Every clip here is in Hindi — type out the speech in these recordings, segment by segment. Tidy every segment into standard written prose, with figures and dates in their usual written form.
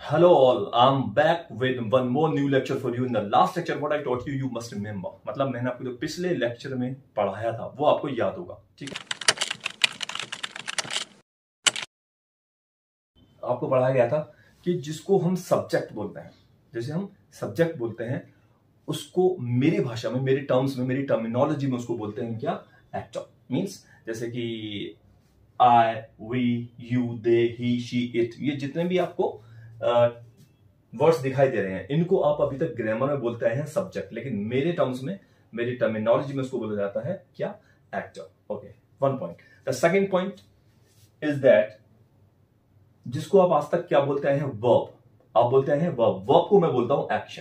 Hello all, I'm back with one more new lecture for you. In the last lecture, what I taught you, you must remember. मतलब मैंने आपको जो पिछले लेक्चर में पढ़ाया था वो आपको याद होगा, ठीक है? आपको पढ़ाया गया था कि जिसको हम सब्जेक्ट बोलते हैं, जैसे हम सब्जेक्ट बोलते हैं उसको मेरी भाषा में, मेरी टर्म्स में, मेरी टर्मिनोलॉजी में उसको बोलते हैं क्या? एक्टर। मीन्स जैसे कि I, we, you, they, he, she, it, ये जितने भी आपको वर्ड्स दिखाई दे रहे हैं इनको आप अभी तक ग्रामर में बोलते हैं सब्जेक्ट, लेकिन मेरे टर्म्स में, मेरी टर्मिनोलॉजी में उसको बोला जाता है क्या? Actor. Okay, one point. The second point is that जिसको आप आज तक क्या बोलते हैं? वर्ब। आप बोलते हैं वर्ब। वर्ब को मैं बोलता हूं एक्शन,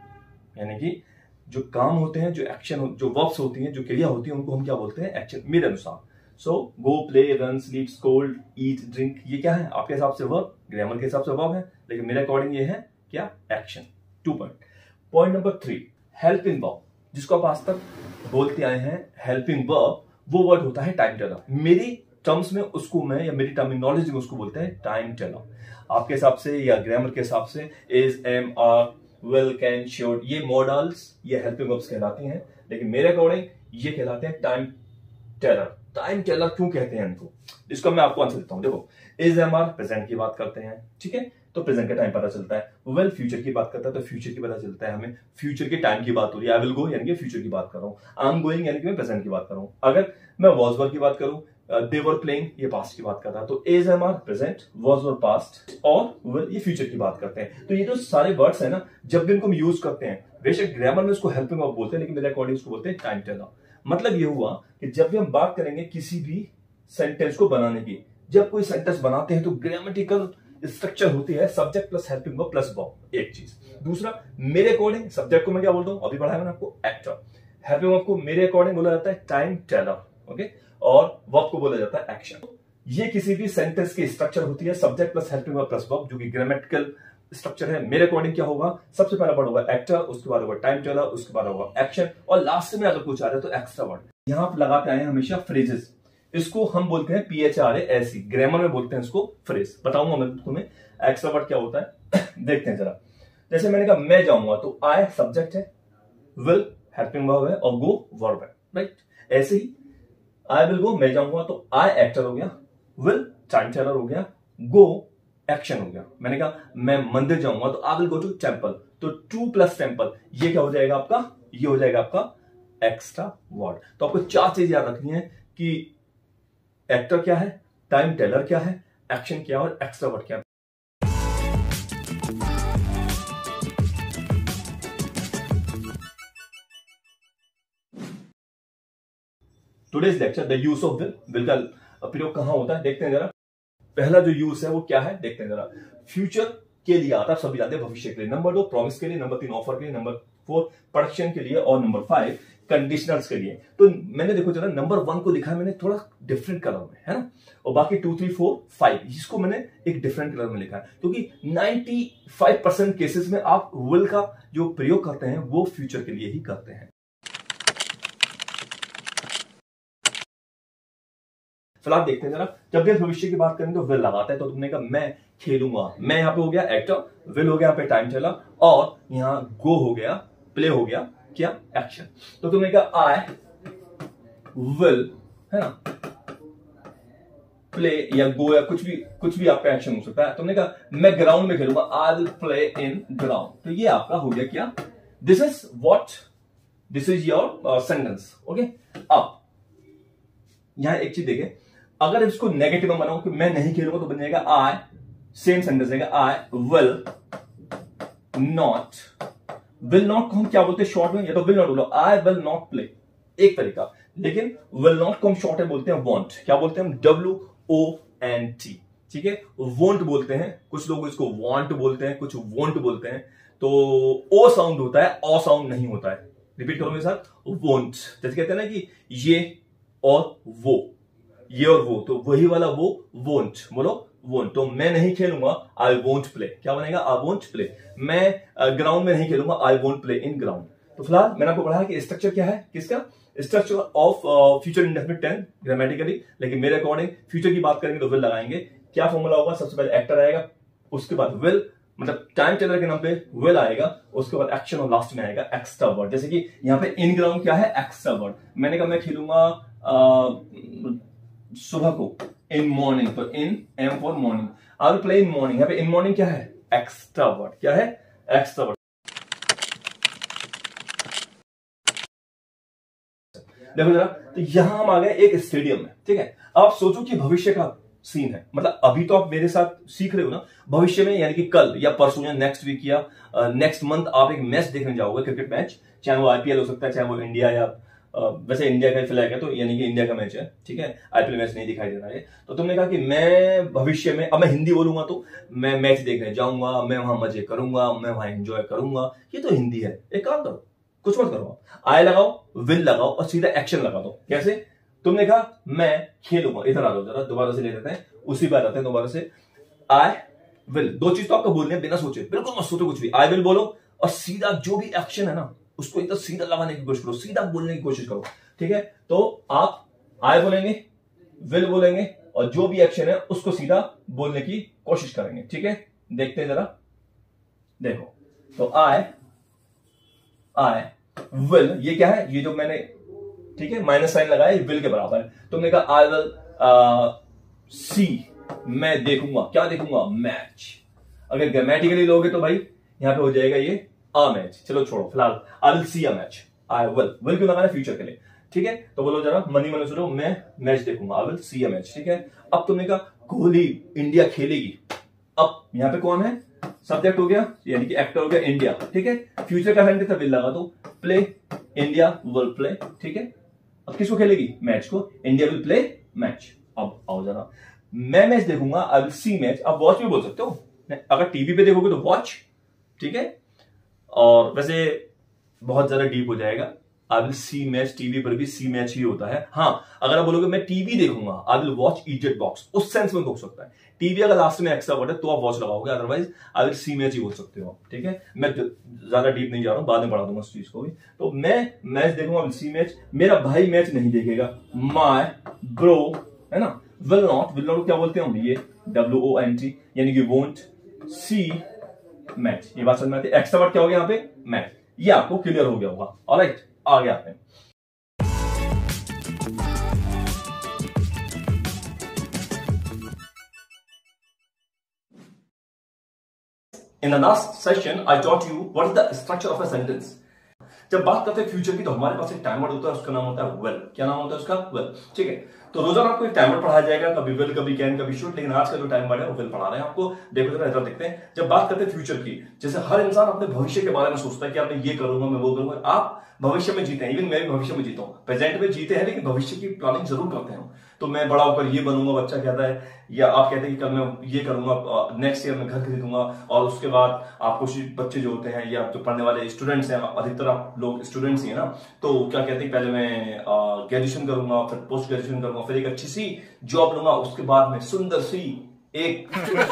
यानी कि जो काम होते हैं, जो एक्शन, जो वर्ब्स होती हैं, जो क्रिया होती है, उनको हम क्या बोलते हैं? एक्शन, मेरे अनुसार। So go, play, run, sleep, scold, eat, drink, ये क्या है? आपके हिसाब से वर्ब, ग्रामर के हिसाब से वर्ब है, लेकिन मेरे अकॉर्डिंग ये है क्या? Action. 2 point. Point number 3, helping verb, जिसको आप आज तक बोलते आए हैं हेल्पिंग वर्ब, वो वर्ड होता है टाइम टेलर। मेरी टर्म्स में उसको मैं, या मेरी टर्मिनोलॉजी में उसको बोलते हैं टाइम टेलर। आपके हिसाब से या ग्रामर के हिसाब से is, am, are, will, can, sure, ये मॉडल्स, ये हेल्पिंग वर्ब्स कहलाती हैं, लेकिन मेरे अकॉर्डिंग ये कहलाते हैं टाइम टेलर। टाइम टेलर क्यों कहते हैं इनको? इसका मैं आपको आंसर देता हूं। देखो, इज, एम, आर प्रेजेंट की बात करते हैं, ठीक है, तो प्रेजेंट का टाइम पता चलता है। वेल, फ्यूचर की बात करता है तो फ्यूचर की पता चलता है हमें, फ्यूचर के टाइम की बात हो रही है। आई विल गो यानी कि फ्यूचर की बात कर रहा हूं। आई एम गोइंग यानी कि मैं प्रेजेंट की बात कर रहा हूं। अगर मैं वॉज वर की बात करूं, दे वर प्लेइंग, ये पास्ट की बात करता है, तो is, am, are present, was were past, और विल ये फ्यूचर की बात करते हैं। तो ये जो सारे वर्ड्स है ना, जब भी इनको हम यूज करते हैं, बेशक ग्रामर में उसको हेल्पिंग वर्ब बोलते हैं, लेकिन मेरे अकॉर्डिंग उसको बोलते हैं टाइम टेलर। मतलब ये हुआ कि जब भी हम बात करेंगे किसी भी सेंटेंस को बनाने की, जब कोई सेंटेंस बनाते हैं तो ग्रामेटिकल स्ट्रक्चर होती है subject plus helping verb plus verb, एक चीज। दूसरा, मेरे अकॉर्डिंग सब्जेक्ट को मैं क्या बोलता हूं, अभी पढ़ाया मैंने आपको, एक्टर। हेल्पिंग वर्ब को मेरे अकॉर्डिंग बोला जाता है टाइम टेलर, ओके, और वर्ब को बोला जाता है एक्शन। ये किसी भी सेंटेंस की स्ट्रक्चर होती है subject plus helping verb plus verb, जो कि ग्रामेटिकल स्ट्रक्चर है। मेरे अकॉर्डिंग क्या होगा? सबसे पहला वर्ड होगा एक्टर, उसके बाद होगा टाइम टेलर, उसके बाद होगा एक्शन, और लास्ट में अगर कुछ आ रहा है तो एक्स्ट्रा वर्ड। यहां आप लगाते आए हैं हमेशा फ्रेजेस, इसको हम बोलते हैं PHRASE, ग्रामर में बोलते हैं इसको फ्रेज। बताऊंगा मैं तुम्हें एक्स्ट्रा वर्ड क्या होता है। देखते हैं जरा। जैसे मैंने कहा मैं जाऊंगा, तो आई सब्जेक्ट है, विल हेल्पिंग वर्ब है, और गो वर्ब है, राइट? ऐसे ही आई विल गो, मैं जाऊंगा, तो आई एक्टर हो गया, विल टाइम टेलर हो गया, गो एक्शन हो गया। मैंने कहा मैं मंदिर जाऊंगा, तो I will go to temple, तो टू प्लस टेम्पल, ये क्या हो जाएगा आपका? ये हो जाएगा आपका एक्स्ट्रा वर्ड। तो आपको 4 चीज याद रखनी है कि एक्टर क्या है, टाइम टेलर क्या है, एक्शन क्या है, और एक्स्ट्रा वर्ड क्या है। Today's lecture, the use of will. Will का प्रयोग कहां होता है देखते हैं जरा। पहला जो यूज है वो क्या है देखते हैं जरा। फ्यूचर के लिए आता है, सभी जानते हैं, भविष्य के लिए। नंबर 2 प्रॉमिस के लिए, नंबर 3 ऑफर के लिए, नंबर 4 प्रोडक्शन के लिए, और नंबर 5 कंडीशनर्स के लिए। तो मैंने देखो जरा नंबर 1 को लिखा है मैंने थोड़ा डिफरेंट कलर में, है ना, और बाकी 2, 3, 4, 5 इसको मैंने एक डिफरेंट कलर में लिखा है, क्योंकि 95% केसेस में आप विल का जो प्रयोग करते हैं वो फ्यूचर के लिए ही करते हैं। फिलहाल देखते हैं जरा। जब भी भविष्य की बात करें तो विल लगाता है, तो तुमने कहा मैं खेलूंगा, मैं यहां पे हो गया एक्टर, विल हो गया यहाँ पे टाइम टेलर, और यहां गो हो गया, प्ले हो गया क्या? एक्शन। तो तुमने कहा आई विल, है ना, प्ले या गो या कुछ भी आपका एक्शन हो सकता है। तुमने कहा मैं ग्राउंड में खेलूंगा, I will play in ground, तो ये आपका हो गया क्या? This is your sentence, okay. अब यहां एक चीज देखें, अगर इसको नेगेटिव में बनाऊं कि मैं नहीं खेलूंगा, तो बन जाएगा आई, सेम सेंटेंस रहेगा, I will not. Will not को हम क्या बोलते हैं शॉर्ट में? या तो विल नॉट बोलो, आई विल नॉट प्ले, एक तरीका। लेकिन विल नॉट को हम शॉर्ट में बोलते हैं वॉन्ट। क्या बोलते हैं हम? WONT, ठीक है, वॉन्ट बोलते हैं। कुछ लोग इसको वॉन्ट बोलते हैं, कुछ वॉन्ट बोलते हैं। तो ओ साउंड होता है, ओ साउंड नहीं होता है। रिपीट करो मेरे साथ, वॉन्ट। जैसे कहते हैं ना कि ये और वो, ये और वो, तो वही वाला वो वोंट, बोलो वोंट। तो मैं नहीं खेलूंगा, आई वोंट प्ले, क्या बनेगा? I won't play. मैं ग्राउंड में नहीं खेलूंगा, I won't play in ground. तो फिलहाल मैंने आपको पढ़ाया कि स्ट्रक्चर क्या है, किसका? Structure of future indefinite tense grammatically. लेकिन मेरे अकॉर्डिंग फ्यूचर की बात करेंगे तो विल लगाएंगे। क्या फॉर्मूला होगा? सबसे पहले एक्टर आएगा, उसके बाद विल, मतलब टाइम टेलर के नाम पे विल आएगा, उसके बाद एक्शन और लास्ट में आएगा एक्स्ट्रा वर्ड। जैसे कि यहाँ पे इन ग्राउंड क्या है, एक्स्ट्रा वर्ड। मैंने कहा मैं खेलूंगा सुबह को, इन मॉर्निंग, तो in M for morning, I will play in morning. यहाँ पे इन मॉर्निंग क्या है, एक्स्ट्रा वर्ड। क्या है, एक्स्ट्रा वर्ड। देखो जरा, तो यहां हम आ गए एक स्टेडियम में, ठीक है। अब आप सोचो कि भविष्य का सीन है, मतलब अभी तो आप मेरे साथ सीख रहे हो ना, भविष्य में यानी कि कल या परसों या नेक्स्ट वीक या नेक्स्ट मंथ आप एक मैच देखने जाओगे, क्रिकेट मैच, चाहे वो आईपीएल हो सकता है, चाहे वो इंडिया या वैसे इंडिया का फ्लैग है तो यानी कि इंडिया का मैच है, ठीक है, आईपीएल मैच नहीं दिखाई दे रहा है। तो तुमने कहा कि मैं भविष्य में, अब मैं हिंदी बोलूंगा तो मैं मैच देखने जाऊंगा, मैं वहां मजे करूंगा, मैं वहां एंजॉय करूंगा, ये तो हिंदी है। एक काम करो, कुछ मत करो, आई लगाओ, विल लगाओ और सीधा एक्शन लगा दो। कैसे, तुमने कहा मैं खेलूंगा, इधर आ जाओ जरा, दोबारा से ले लेते हैं, उसी बात आते हैं दोबारा से। आई विल, दो चीज तो आपको बोलनी है बिना सोचे, बिल्कुल मत सोचो कुछ भी। आई विल बोलो और सीधा जो भी एक्शन है ना उसको एकदम सीधा लगाने की कोशिश करो, सीधा बोलने की कोशिश करो, ठीक है। तो आप आई बोलेंगे, विल बोलेंगे और जो भी एक्शन है उसको सीधा बोलने की कोशिश करेंगे, ठीक है। देखते हैं जरा, देखो, तो आई विल, ये क्या है, ये जो मैंने, ठीक है, माइनस साइन लगाया, विल के बराबर है। तुमने कहा आई विल सी, मैं देखूंगा, क्या देखूंगा, मैच। अगर ग्रामेटिकली लोगे तो भाई यहां पे हो जाएगा ये अ मैच। चलो छोड़ो फिलहाल, I will see a match. I will क्यों लगाना, फ्यूचर के लिए, ठीक है। तो बोलो जरा मनी मन सोचो, मैं मैच देखूंगा, I will see a match, ठीक है। अब तुमने कहा कोहली, इंडिया खेलेगी। अब यहां पे कौन है, सब्जेक्ट हो गया यानी कि एक्टर हो गया इंडिया, ठीक है। फ्यूचर का सेंटेंस विल लगा दो, प्ले इंडिया विल प्ले, ठीक है। अब किसको खेलेगी, मैच को, इंडिया विल प्ले मैच। अब आओ जरा, मैं मैच देखूंगा, आई विल सी मैच। अब वॉच भी बोल सकते हो, अगर टीवी पे देखोगे तो वॉच, ठीक है। और वैसे बहुत ज्यादा डीप हो जाएगा, I will see match, TV पर भी सी मैच ही होता है। हाँ, अगर आप बोलोगे मैं टीवी देखूंगा, I will watch idiot box, उस सेंस में हो सकता है। टीवी अगर लास्ट में एक्स्ट्रा वर्ड है तो आप वॉच लगाओगे, otherwise I will see match ही बोल सकते हो, ठीक है। मैं ज्यादा डीप नहीं जा रहा हूं, बाद में पढ़ा दूंगा उस चीज को भी। तो मैं मैच देखूंगा, आई विल सी मैच। मेरा भाई मैच नहीं देखेगा, माय ब्रो, है ना। विल नॉट क्या बोलते हैं हम, ये WONT, यानी कि वोंट सी मैच। ये बात समझ में आती है। एक्स्ट्रा वर्ड क्या हो गया यहाँ पे, मैच। ये आपको क्लियर हो गया होगा, ऑलराइट। आगे आते हैं, in the last session I taught you what is the structure of a sentence। जब बात करते हैं फ्यूचर की तो हमारे पास एक टाइम वर्ड होता है, उसका नाम होता है वेल। क्या नाम होता है उसका, वेल, ठीक है। तो रोजाना आपको एक टाइम वर्ड पढ़ाया जाएगा, कभी विल, कभी कैन, कभी शुड, लेकिन आज का जो टाइम वर्ड है वो विल पढ़ा रहे हैं आपको। देखो जरा इधर देखते हैं, जब बात करते हैं फ्यूचर की, जैसे हर इंसान अपने भविष्य के बारे में सोचता है कि मैं ये करूंगा, मैं वो करूंगा। आप भविष्य में जीते हैं, इवन मैं भी भविष्य में जीता हूं, प्रेजेंट में जीते हैं लेकिन भविष्य की प्लानिंग जरूर करते हैं। तो मैं बड़ा होकर ये बनूंगा, बच्चा कहता है, या आप कहते हैं कि कल मैं ये करूंगा, नेक्स्ट ईयर में घर खरीदूंगा। और उसके बाद आप कुछ बच्चे जो होते हैं या जो पढ़ने वाले स्टूडेंट्स हैं, अधिकतर आप लोग स्टूडेंट्स ही है ना, तो क्या कहते हैं पहले मैं ग्रेजुएशन करूंगा, फिर पोस्ट ग्रेजुएशन करूंगा, फिर एक अच्छी सी जॉब लूंगा, उसके बाद में सुंदर सी एक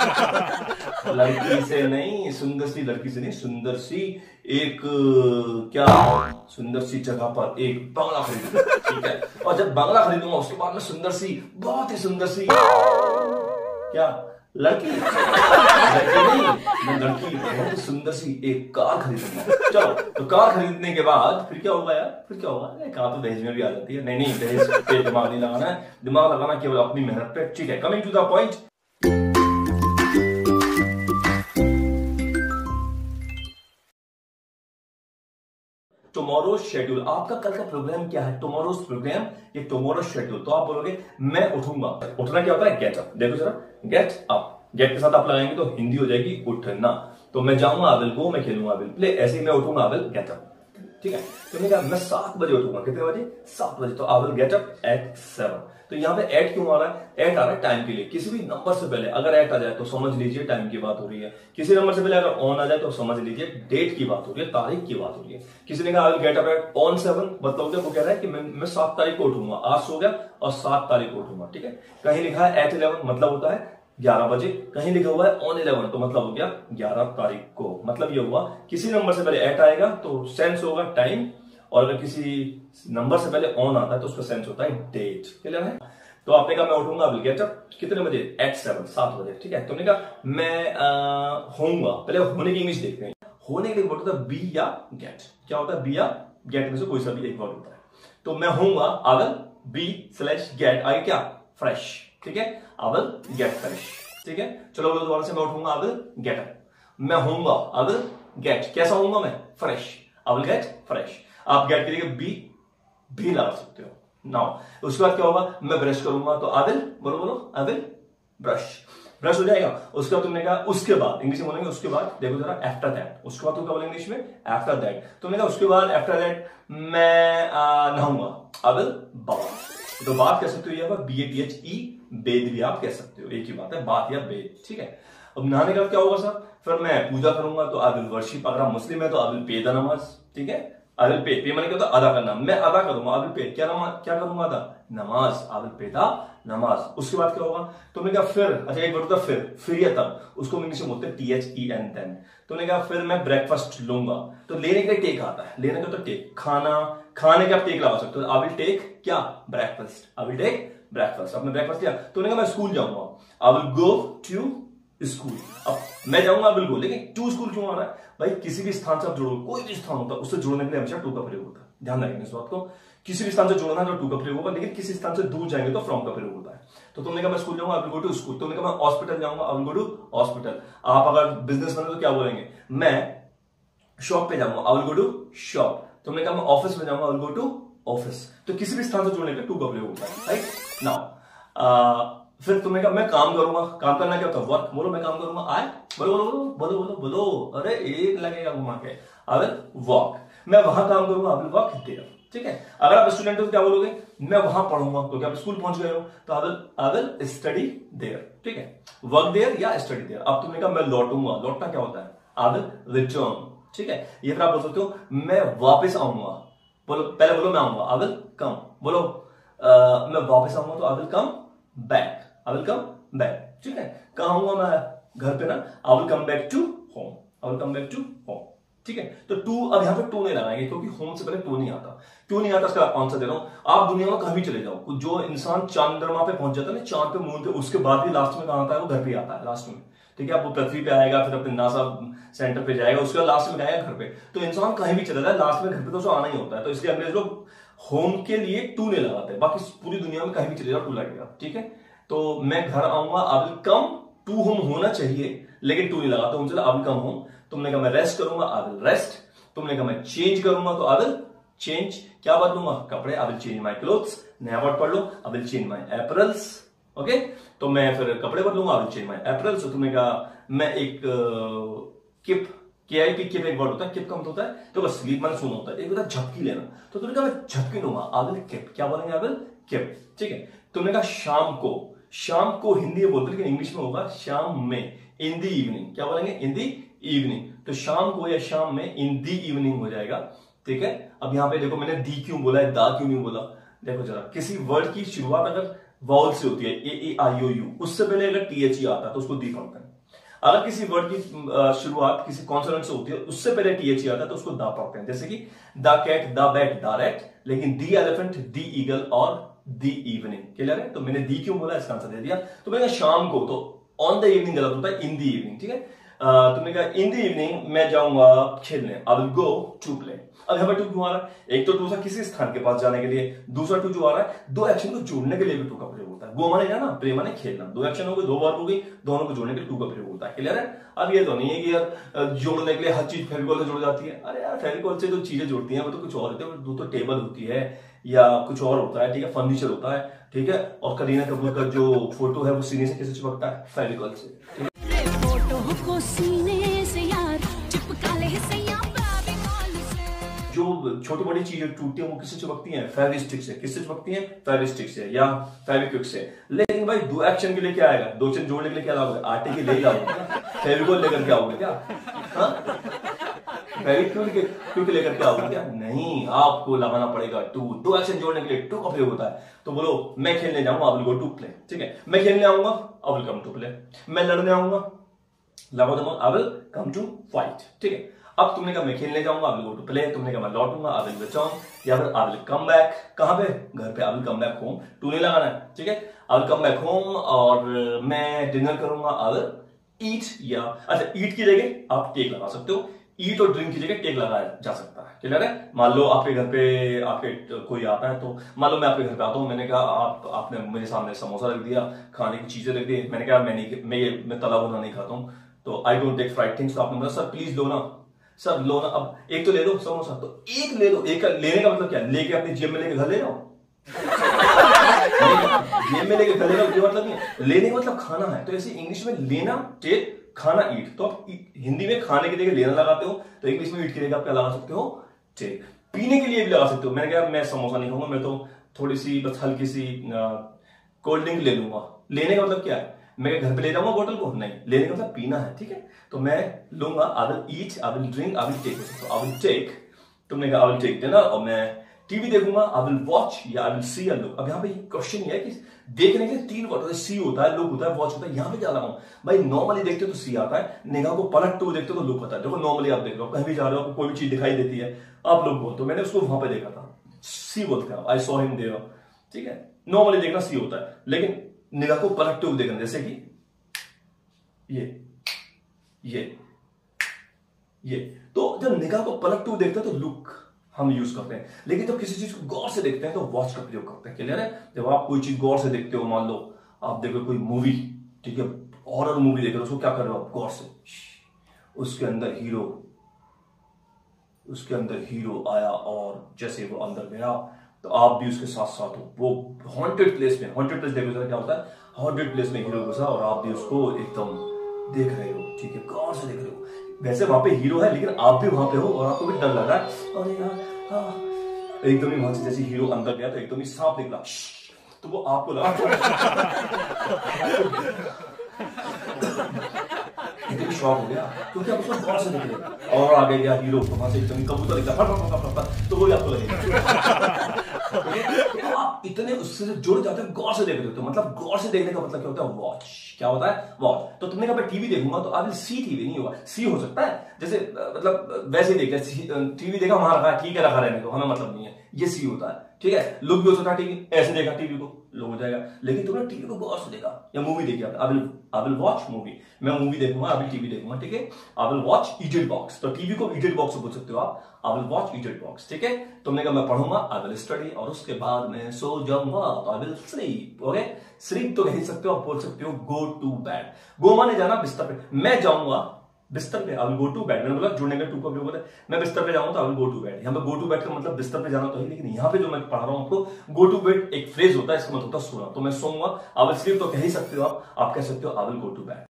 लड़की से नहीं, सुंदर सी लड़की से नहीं, सुंदर सी एक क्या, सुंदर सी जगह पर एक बंगला खरीदूंगा, ठीक है। और जब बंगला खरीदूंगा उसके बाद में सुंदर सी, बहुत ही सुंदर सी क्या, लड़की नहीं, मैं लड़की बहुत ही सुंदर सी एक कार खरीदूंगा। चलो, तो कार खरीदने के बाद फिर क्या होगा यार, फिर क्या होगा, कार तो दहेज में भी आ जाती है। नहीं, दहेज पे दिमाग नहीं लगाना है, दिमाग लगाना केवल अपनी मेहनत पे, ठीक है। Coming to the point, tomorrow schedule, आपका कल का प्रोग्राम क्या है, टुमारो प्रोग्राम, ये टुमारो शेड्यूल। तो आप बोलोगे मैं उठूंगा, उठना क्या होता है, गेट अप। देखो जरा, गेट अप, गेट के साथ आप लगाएंगे तो हिंदी हो जाएगी उठना। तो मैं जाऊंगा, आई विल गो, मैं खेलूंगा, आई विल प्ले, ऐसे ही मैं उठूंगा, आई विल गेट अप, ठीक है। तो मैंने कहा मैं 7 बजे उठूंगा, कितने बजे, 7 बजे, तो I will get up at 7। तो यहाँ पे एट क्यों आ रहा है, एट आ रहा है टाइम के लिए। किसी भी नंबर से पहले अगर एट आ जाए तो समझ लीजिए टाइम की बात हो रही है। किसी नंबर से पहले अगर ऑन आ जाए तो समझ लीजिए डेट की बात हो रही है, तारीख की बात हो रही है। किसी ने कहा I will get up at on 7, मतलब वो कह रहा है कि मैं 7 तारीख को उठूंगा, आज सो गया और 7 तारीख को उठूंगा, ठीक है। कहीं लिखा है एट 11, मतलब होता है 11 बजे। कहीं लिखा हुआ है ऑन 11, तो मतलब हो गया 11 तारीख को। मतलब ये हुआ किसी नंबर से पहले एट आएगा तो सेंस होगा टाइम, और अगर किसी नंबर से पहले ऑन आता है तो उसका सेंस होता है डेट। क्लियर है। तो आपने कहा मैं उठूंगा, आई विल गेट अप कितने बजे, एट 7, 7 बजे, ठीक है। तुमने कहा मैं होऊंगा, पहले होने की इंग्लिश देखते हैं। होने के लिए वर्ड होता है बी या गेट। क्या होता है, बी या गेट में से कोई सा भी एक वर्ड होता है। तो मैं होऊंगा, आई विल बी/गेट, आगे क्या, फ्रेश, ठीक है, आई विल गेट फ्रेश, ठीक है। चलो बोलो दोबारा से, मैं उठूंगा, आई विल गेट अप। मैं होऊंगा, आई विल गेट, कैसा होऊंगा मैं, fresh, I will get fresh. आप गेट के लिए भी लगा सकते हो। नाउ उसके बाद क्या होगा, मैं ब्रश करूंगा, तो आई विल, बोलो बोलो, आई विल ब्रश हो जाएगा। उसके बाद तुमने कहा उसके बाद, इंग्लिश में बोलेंगे उसके बाद, देखो जरा, आफ्टर दैट। उसके बाद तो क्या बोलेंगे इंग्लिश में, आफ्टर दैट। तुमने कहा उसके बाद, आफ्टर दैट मैं नहाऊंगा, आई विल बाथ। तो बात कह सकते हो यहाँ पर BATHE, बेद भी आप कह सकते हो, एक ही बात है, बात या बेद, ठीक है। अब नहाने के बाद क्या होगा सर, फिर मैं पूजा करूंगा, तो आई विल वर्शिप। अगर आप मुस्लिम है तो आई विल पे द नमाज, ठीक है। आई विल पे माने क्या होता है, अदा करना, मैं अदा करूंगा, आई विल पे, क्या करूंगा, अदा, नमाज, आई विल पे द नमाज। उसके बाद क्या होगा, तुमने कहा फिर, अच्छा एक वर्ड होता है फिर या तब, उसको इंग्लिश में बोलते हैं THEN, देन। तुमने कहा फिर मैं ब्रेकफास्ट लूंगा, तो लेने के लिए टेक आता है, लेने का तो टेक, खाने का आप टेक लगा सकते हो, आई विल टेक क्या, breakfast, I will take breakfast. आपने ब्रेकफास्ट लिया, तुमने कहा मैं स्कूल जाऊंगा, I will go to school. अब मैं जाऊंगा, आई विल गो, लेकिन टू स्कूल क्यों आ रहा है भाई, किसी भी स्थान से आप जोड़ो, कोई भी स्थान होता है उससे जोड़ने के लिए हमेशा टू का प्रयोग होता है, ध्यान रखेंगे इस बात को। किसी भी स्थान से जोड़ना है तो टू का प्रयोग होगा, लेकिन किसी स्थान से दूर जाएंगे तो फ्रॉम का प्रयोग होता है। तो तुमने कहा मैं स्कूल जाऊंगा, I will go to school. तुमने कहा मैं हॉस्पिटल जाऊंगा, I will go to hospital. आप अगर बिजनेस मैन हो तो क्या बोलेंगे, मैं शॉप पे जाऊंगा, I will go to shop. तुमने कहा मैं ऑफिस में जाऊंगा, I will go to office. तो किसी भी स्थान से जोड़ने के लिए टू का प्रयोग होता है, राइट। नाउ फिर तुमने कहा मैं काम करूंगा, काम करना क्या होता है, वर्क। बोलो मैं काम करूंगा, आई, बोलो बोलो बोलो बोलो बोलो बोलो, अरे एक लगेगा घुमा के, आई विल वॉक। मैं वहां काम करूंगा, आई विल वॉक देयर, ठीक है। अगर आप स्टूडेंट हो तो क्या बोलोगे, मैं वहां पढ़ूंगा, क्योंकि आप स्कूल पहुंच गए हो, तो आई विल स्टडी देयर, ठीक है, वर्क देयर या स्टडी देयर। अब तुमने कहा मैं लौटूंगा, लौटना क्या होता है, आई विल रिटर्न, ठीक है। ये फिर आप बोल सकते हो मैं वापस आऊंगा, बोलो पहले बोलो मैं आऊंगा, आई विल कम। बोलो मैं वापस आऊंगा, तो I will come back, I will come back, ठीक है। कहां आऊंगा मैं, घर पे ना, I will come back to home, I will come back to home, ठीक है। तो टू, अब यहां पे टू नहीं लगाएंगे क्योंकि होम से पहले टू नहीं आता। क्यों नहीं आता, इसका आंसर दे रहा हूं। आप दुनिया में कहीं भी चले जाओ, जो इंसान चंद्रमा पे पहुंच जाता है ना, चांद पे, मून पे, उसके बाद भी लास्ट में कहां आता है, वो घर पे आता है लास्ट में, ठीक है। अब वो पृथ्वी पे आएगा, फिर अपने नासा सेंटर पे जाएगा, उसके बाद लास्ट में आएगा घर पे। तो इंसान कहीं भी चला जाए, लास्ट में घर पे तो उसको आना ही होता है। तो इसलिए अंग्रेज लोग होम के लिए टू नहीं लगाते, बाकी पूरी दुनिया में कहीं भी चले जाओ टू लगेगा, ठीक है। तो मैं घर आऊंगा, I will come to home होना चाहिए, लेकिन टू नहीं लगाता हूं, चलो आई विल कम होम। तुमने कहा मैं रेस्ट करूंगा, आई विल रेस्ट। तुमने कहा मैं चेंज करूंगा, तो आई विल चेंज, क्या बदलूंगा, कपड़े, I will change my clothes. नया वर्ड पढ़ लो, I will change my apparels, okay. तो मैं फिर कपड़े बदलूंगा, आई विल चेंज माई एपरल्स। तो तुमने कहा मैं एक किप, KIP, किप एक वर्ड होता है, किप का मतलब होता है, तो बस स्लीप मैंने सुना होता है, एक होता है झपकी लेना। तो तुमने कहा मैं झपकी लूंगा, आई विल किप, क्या बोलेंगे, आई विल किप, ठीक है। तुमने कहा शाम को हिंदी में बोलते, लेकिन इंग्लिश में होगा शाम में, इन दी इवनिंग, क्या बोलेंगे, इन दी इवनिंग। तो शाम को या शाम में, इन दी इवनिंग हो जाएगा, ठीक है। अब यहां पे देखो मैंने दी क्यों बोला है, दा क्यों नहीं बोला, देखो जरा, किसी वर्ड की शुरुआत अगर वाउल से होती है, AEIOU, उससे पहले अगर THE आता है तो उसको दी पढ़ते हैं। अगर किसी वर्ड की शुरुआत किसी कॉन्सोनेंट से होती है, उससे पहले THE आता है तो उसको दा पढ़ते हैं, जैसे कि the cat, the bat, the rat, लेकिन दी एलिफेंट, दी ईगल और दी इवनिंग, क्लियर है। तो मैंने दी क्यों बोला, इसका आंसर दे दिया। तो मैंने शाम को, तो ऑन द इवनिंग गलत होता है, इन दी इवनिंग, ठीक है। तुमने कहा इन दी इवनिंग मैं जाऊंगा खेलने, I will go to play. अब यहाँ पर टू क्यों आ रहा है, एक तो टू था किसी स्थान के पास जाने के लिए, दूसरा टू जो आ रहा है दो एक्शन को जोड़ने के लिए भी टू का प्रयोग होता है। गो माने जाना, प्ले माने खेलना, दो एक्शन हो गए, दो बार हो गई, दोनों को जोड़ने के लिए टू का प्रयोग होता है, क्लियर है। अब ये तो नहीं है कि यार जोड़ने के लिए हर चीज फेविकॉल से जुड़ जाती है, अरे यार फेविकॉल से जो चीजें जुड़ती हैं वो तो कुछ और होती है, वो तो टेबल होती है या कुछ और होता है, ठीक है, फर्नीचर होता है, ठीक है। और करीना कपूर का जो फोटो है वो सीने से कैसे चिपकता है, फेविकॉल से, ठीक है। जो छोटी बड़ी चीजें टूटती हैं वो किससे चिपकती हैं, फेविस्टिक से। किससे चिपकती हैं, फेविस्टिक से या फेविक्विक से। लेकिन भाई दो एक्शन के लिए क्या आएगा, दो चीज जोड़ने के लिए क्या लाओगे, आटे के ले लाओगे, फेविकॉल लेकर के आओगे क्या, फेविक्विक लेकर के आओगे क्या, नहीं, आपको लगाना पड़ेगा टू। दो एक्शन जोड़ने के लिए टू का प्रयोग होता है। तो बोलो मैं खेलने जाऊंगा, I will go to play, ठीक है। मैं खेलने आऊंगा, I will come to play. मैं लड़ने आऊंगा, I will come to fight, ठीक है। अब तुमने कहा मैं खेलने जाऊंगा, I will go to play, तुमने कहा मैं लौटूंगा, आई विल रिटर्न, या फिर आई विल कम बैक। कहां पे? घर पे। I will come back home, to नहीं लगाना है, ठीक है। I will come back home और मैं डिनर करूंगा, आई विल ईट, या अच्छा ईट की जगह आप टेक लगा सकते हो, ईट और ड्रिंक की जगह टेक लगाया जा सकता है, क्लियर है। मान लो आपके घर पे आपके कोई आता है, तो मान लो मैं आपके घर पे आता हूँ, मैंने कहा आपने मेरे सामने समोसा रख दिया, खाने की चीजें रख दी, मैंने कहा मैं तला भुना नहीं खाता हूँ, तो I don't take fried things. तो आपने बोला सर प्लीज लो ना, सर लो ना, अब एक तो ले लो समोसा, तो एक ले लो। एक लेने का मतलब क्या? लेके अपनी जेब में लेके घर ले जाओ, जेब में लेके घर ले जाओ, ये मतलब नहीं। लेने का मतलब खाना है, तो ऐसे इंग्लिश में लेना टेक, खाना ईट। तो आप हिंदी में खाने की जगह लेना लगाते हो, तो इंग्लिश में ईट की जगह आप क्या लगा सकते हो? टेक। पीने के लिए भी लगा सकते हो, मैंने कहा मैं समोसा नहीं खाऊंगा, मैं तो थोड़ी सी बस हल्की सी कोल्ड ड्रिंक ले लूंगा। लेने का मतलब क्या है? मैं घर पे ले जाऊंगा बोतल को? नहीं, लेने का मतलब पीना है, ठीक है। तो मैं लूंगा, I will eat, I will drink, I will take. तो आई विल टेक, तुमने कहा आई विल टेक डिनर, और मैं टीवी देखूंगा, आई विल वॉच, या आई विल सी अ लुक। अब यहाँ पे क्वेश्चन ये है कि देखने के 3 वर्ड होता है, सी होता है, लुक होता है, वॉच होता है। यहाँ पे क्या लगा हूं भाई, नॉर्मली देखते हो तो सी आता है, निगाह को पलटते हुए देखते हो तो लुक होता है। देखो नॉर्मली आप देख रहे हो, कहीं भी जा रहे हो, आपको कोई भी चीज दिखाई देती है, आप लुक बोलते हो, मैंने उसको वहां पे देखा था, सी बोलते हैं, आई सॉ हिम देयर, ठीक है। नॉर्मली देखना सी होता है, लेकिन निगाह को पलटते हुए देखना, जैसे कि ये। तो जब निगाह को पलटते हुए देखते हैं तो लुक हम यूज करते हैं, लेकिन जब किसी चीज को गौर से देखते हैं तो वॉच का प्रयोग करते हैं, क्लियर है। जब आप कोई चीज गौर से देखते हो, मान लो आप देखो कोई मूवी, ठीक है, हॉरर मूवी देख रहे हो, उसको क्या कर रहे हो आप? गौर से, उसके अंदर हीरो आया और जैसे वो अंदर गया तो आप भी उसके साथ साथ हो। वो हॉन्टेड प्लेस देखो क्या होता है, हॉन्टेड प्लेस में हीरो घुसा और आप भी उसको एकदम देख रहे हो, ठीक है, गौर से देख रहे हो। वैसे वहां पे हीरो है, लेकिन आप भी वहां पे हो और आपको भी डर लग रहा है, अरे यार एकदम ही वहां से जैसे हीरो अंदर गया तो एकदम ही सांप निकला, तो वो आपको लगा एकदम शॉक हो गया, क्योंकि आप उसको गौर से देख रहे हो, और आगे गया हीरो, वहां से एकदम कबूतर निकला, तो वो आपको लगेगा। तो आप इतने उससे जुड़ जाते हो, गौर से देख रहे हो। तो मतलब गौर से देखने का मतलब क्या होता है? वॉच। क्या होता है? वॉच। तो तुमने कहा टीवी देखूंगा, तो आई विल सी टीवी नहीं होगा, सी हो सकता है, जैसे मतलब वैसे ही देख लिया, टीवी देखा वहां रखा है, ठीक है, रखा रहने दो, हमें मतलब नहीं है, ये सी होता है, ठीक है। लुक भी हो सकता है, टीवी ऐसे देखा टीवी को, लुक हो जाएगा, लेकिन तुमने टीवी को गौर से देखा, या मूवी देखी, आई विल वॉच मूवी, मैं मूवी देखूंगा, आई विल टीवी देखूंगा, ठीक है। I will watch idiot box, तो टीवी को ईटेड बॉक्स बोल सकते हो आप, I will watch idiot box, ठीक है। तुमने कहा मैं पढ़ूंगा, आई विल स्टडी, और उसके बाद मैं सो जाऊंगा, तो I will sleep. Okay, sleep तो कह सकते हो, आप बोल सकते हो गो टू बेड। गो माने जाना, बिस्तर पे, मैं जाऊंगा बिस्तर पे, I will go to bed. मैंने बोला जुड़ने का टू का प्रयोग होता है, मैं बिस्तर पे जाऊंगा तो I will go to bed. यहाँ पे गो टू बेड का मतलब बिस्तर पे जाना तो है, लेकिन यहाँ पे जो मैं पढ़ा रहा हूँ आपको, गो टू बेड एक फ्रेज होता है, इसका मतलब होता है सोना। तो मैं सोऊंगा, आई विल स्लीप तो कह ही सकते हो आप कह सकते हो I will go to bed.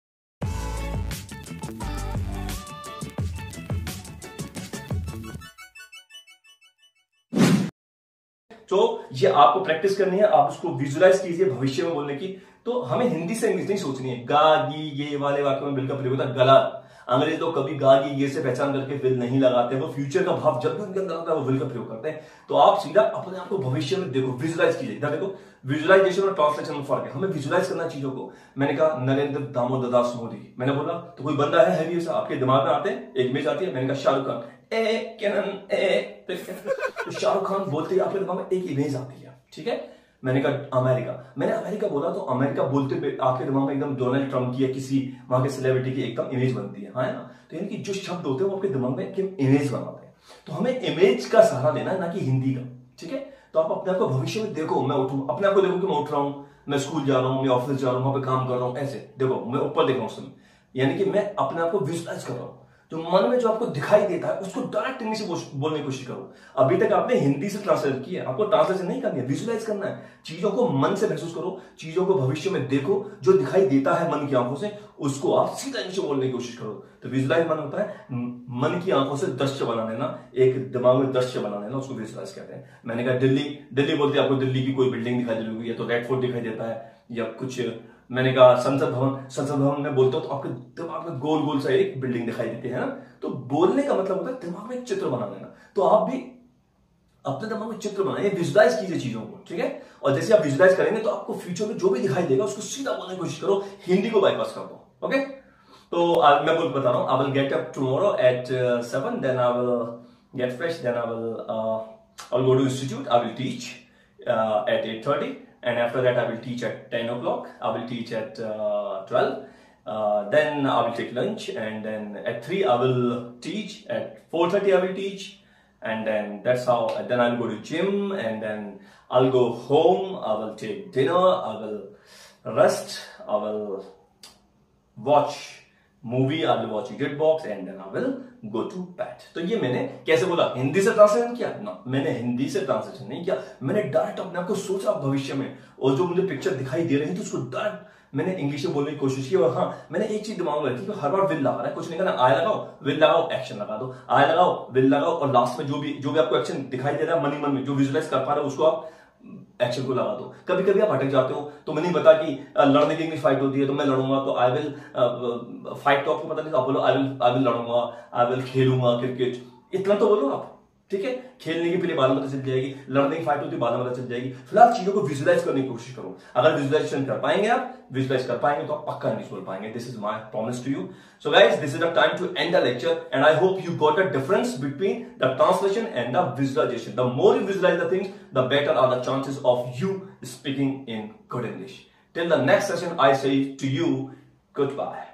तो ये आपको प्रैक्टिस करनी है, आप उसको विजुलाइज कीजिए भविष्य में बोलने की। तो हमें हिंदी से इंग्लिश नहीं सोचनी है। गा गी ये वाले वाक्यों में बिल का प्रयोग होता है, गला। अंग्रेज लोग कभी गा गी ये से पहचान करके विल नहीं लगाते, वो फ्यूचर का भाव जब भी उनके अंदर आता है वो विल का प्रयोग करते हैं। तो आप सीधा अपने आप को भविष्य में देखो, विजुलाइज कीजिए। इधर देखो, विजुलाइजेशन और ट्रांसलेशन में फर्क है। हमें विजुलाइज करना चीजों को। मैंने कहा नरेंद्र दामोदर दास मोदी, मैंने बोला तो कोई बंदा है हैवी सा आपके दिमाग में आते हैं, एक इमेज आती है। मैंने कहा शाहरुख खान, तो शाहरुख खान बोलते ही आपके दिमाग में एक इमेज आती है, ठीक है। मैंने कहा अमेरिका, मैंने अमेरिका बोला तो अमेरिका बोलते हुए आपके दिमाग में एकदम डोनाल्ड ट्रंप की या किसी वहां के सेलिब्रिटी की एकदम इमेज बनती है, हाँ ना। तो यानी कि जो शब्द होते हैं वो आपके दिमाग में एक इमेज बनाते हैं। तो हमें इमेज का सहारा लेना है, ना कि हिंदी का, ठीक है। तो आप अपने आप को भविष्य में देखो, मैं उठूं, अपने आप को देखो कि मैं उठ रहा हूं, मैं स्कूल जा रहा हूं, मैं ऑफिस जा रहा हूं, वहां पे काम कर रहा हूं, ऐसे देखो, मैं ऊपर देख रहा हूं समय, यानी कि मैं अपने आप को विजुलाइज कर रहा हूं। तो मन में जो आपको दिखाई देता है उसको डायरेक्ट इंग्लिश से बोलने की कोशिश करो। अभी तक आपने हिंदी से ट्रांसलेट किया, आपको ट्रांसलेशन नहीं करनी है, विजुलाइज करना है। चीजों को मन से महसूस करो, चीजों को भविष्य में देखो, जो दिखाई देता है मन की आंखों से उसको आप सीधा इंग्लिश में बोलने की कोशिश करो। तो विजुलाइज मन होता है मन की आंखों से दृश्य बना लेना, एक दिमाग में दृश्य बना लेना, उसको विजुलाइज कहते हैं। मैंने कहा दिल्ली बोलते आपको दिल्ली की कोई बिल्डिंग दिखाई दे रही है, तो रेड फोर्ट दिखाई देता है या कुछ। मैंने कहा संसद भवन में बोलते हो तो आपके दिमाग में गोल गोल सा एक बिल्डिंग दिखाई देती है ना। तो बोलने का मतलब होता है दिमाग में एक चित्र बना लेना। तो आप भी अपने दिमाग में चित्र बनाइए, विजुलाइज कीजिए चीजों को, ठीक है। और जैसे आप विजुलाइज करेंगे तो आपको फ्यूचर में जो भी दिखाई देगा उसको सीधा बोलने की कोशिश करो, हिंदी को बाईपास कर दो, ओके। तो मैं बोल बता रहा हूँ, I will get up tomorrow at 7, then I will get fresh, then I will go to institute, I will teach at 8:30, and after that I will teach at 10 o'clock, I will teach at 12, then I will take lunch, and then at 3 I will teach, at 4:30 I will teach, and then that's how, then I'll go to gym, and then I'll go home, I will take dinner, I will rest, I will watch movie, I will watch Cricket Box, and then I will go to bed. तो ये मैंने कैसे बोला, हिंदी से ट्रांसलेशन किया ना, मैंने हिंदी से ट्रांसलेशन नहीं किया, मैंने डायरेक्ट अपने आप को सोचा भविष्य में, और जो मुझे पिक्चर दिखाई दे रही थी उसको डायरेक्ट मैंने इंग्लिश में बोलने की कोशिश की। और हाँ, मैंने एक चीज दिमाग में रखी कि हर बार विल लगा रहा है, कुछ नहीं करना, आय लगाओ, विल लगाओ, एक्शन लगा दो, आय लगाओ, विल लगाओ, और लास्ट में जो भी आपको एक्शन दिखाई दे रहा है मन में, जो विजुअलाइज कर पा रहे हो उसको आप एक्शन को लगा दो। कभी कभी आप भटक जाते हो, तो मैं नहीं बता कि लड़ने की इंग्लिश फाइट होती है तो मैं लड़ूंगा, तो आई विल फाइट, तो आपको पता नहीं, तो आप बोलो आई विल लड़ूंगा, आई विल खेलूंगा क्रिकेट, इतना तो बोलो आप, ठीक है। खेलने की पहले बाद में पता चल जाएगी, लड़ने की फाइट होती है बाद में पता चल जाएगी। फिलहाल चीजों को विजुअलाइज करने की कोशिश करो, अगर विजुअलाइजेशन कर पाएंगे आप, विजुअलाइज कर पाएंगे तो आप पक्का इंग्लिश बोल पाएंगे। This is my promise to you. So guys, this is the time to end the lecture, and I hope you got a difference between the translation and the visualisation. The more you visualise the things, the better are the chances of you speaking in good English. Till the next session, I say to you, goodbye.